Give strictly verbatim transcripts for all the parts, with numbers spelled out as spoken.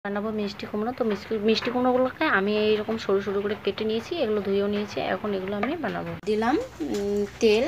বানাবো মিষ্টি কুমড়ো। তো মিষ্টি মিষ্টি কুমড়োগুলোকে আমি এইরকম সরু সরু করে কেটে নিয়েছি, এগুলো ধুয়েও নিয়েছি। এখন এগুলো আমি বানাবো। দিলাম তেল,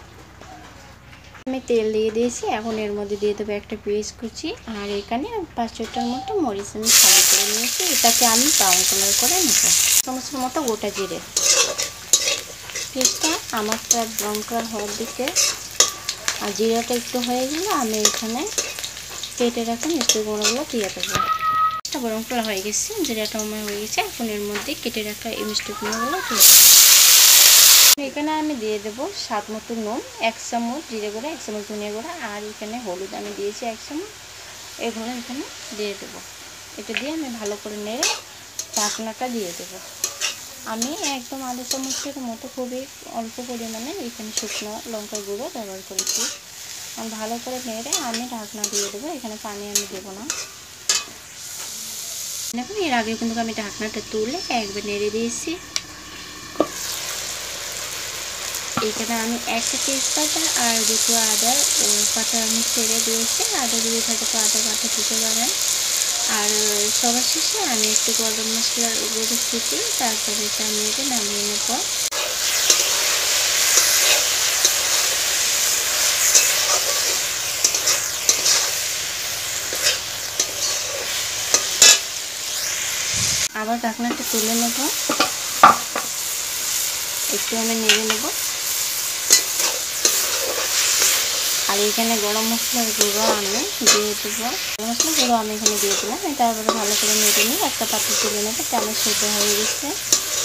আমি তেল দিয়ে দিয়েছি। এখন এর মধ্যে দিয়ে দেবো একটা পেঁয়াজ কুচি, আর এখানে পাঁচ ছটার মতো মরিচ আমি ফালি করে নিয়েছি। এটাকে আমি ব্রাউন কালার করে নেব। চামচের মতো গোটা জিরে। পেঁয়াজটা আমার প্রায় ব্রাউন কালার হওয়ার দিকে, আর জিরাটা একটু হয়ে গেলে আমি এখানে কেটে রাখা মিষ্টি কুমড়োগুলো দিয়ে দেবো। গরম করা হয়ে গেছে, জিরাটা আমার হয়ে গেছে। এখন এর মধ্যে কেটে রাখা এই মিষ্টি কুমড়োগুলো দিয়ে দেবো। এখানে আমি দিয়ে দেবো স্বাদ মতো নুন, এক চামচ জিরে গুঁড়া, এক চামচ ধনিয়া গুঁড়া, আর এখানে হলুদ আমি দিয়েছি এক চামচ। এগুলো এখানে দিয়ে দেবো। এটা দিয়ে আমি ভালো করে নেড়ে ঢাকনাটা দিয়ে দেবো। আমি একদম আধা চামচের মতো খুবই অল্প পরিমাণে এখানে শুকনো লঙ্কার গুঁড়ো ব্যবহার করেছি। আমি ভালো করে নেড়ে আমি ঢাকনা দিয়ে দেবো। এখানে পানি আমি দেবো না। দেখুন, এর আগে কিন্তু আমি ঢাকনাটা তুলে একবার নেড়ে দিয়েছি। এখানে আমি একটা তেজপাতা আর দুটো আদার পাতা আমি ছেড়ে দিয়েছি। আদা যদি থাকে তো আদা পাতা দিতে পারেন। আর সবার শেষে আমি একটু গরম মশলার গুঁড়ো ছিটি, তারপরে এটা আমি এটা নামিয়ে নেব। আবার ঢাকনাটা তুলে নেব, একটু আমি নেড়ে নেব। আর এখানে গরম মশলার গুঁড়ো আমি দিয়ে দেবো। গরম মশলার গুঁড়ো আমি এখানে দিয়ে দিলাম। তারপরে ভালো করে নেড়ে নিয়ে একটা পাত্র তুলে নেবো। তেমন সেদ্ধ হয়ে গেছে।